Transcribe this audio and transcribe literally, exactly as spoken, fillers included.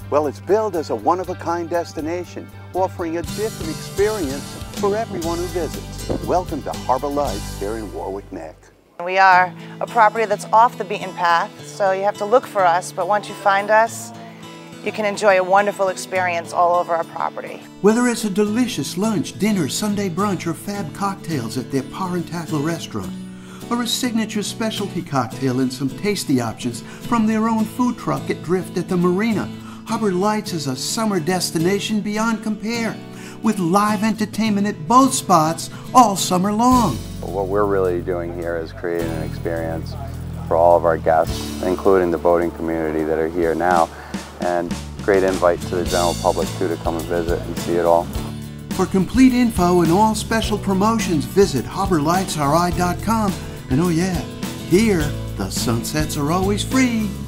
Well, it's billed as a one-of-a-kind destination, offering a different experience for everyone who visits. Welcome to Harbor Lights here in Warwick Neck. We are a property that's off the beaten path, so you have to look for us, but once you find us, you can enjoy a wonderful experience all over our property. Whether it's a delicious lunch, dinner, Sunday brunch, or fab cocktails at their Par and Tackle restaurant, or a signature specialty cocktail and some tasty options from their own food truck at Drift at the Marina, Harbor Lights is a summer destination beyond compare, with live entertainment at both spots all summer long. What we're really doing here is creating an experience for all of our guests, including the boating community that are here now, and great invite to the general public too to come and visit and see it all. For complete info and all special promotions, visit harbor lights r i dot com. And oh yeah, here the sunsets are always free.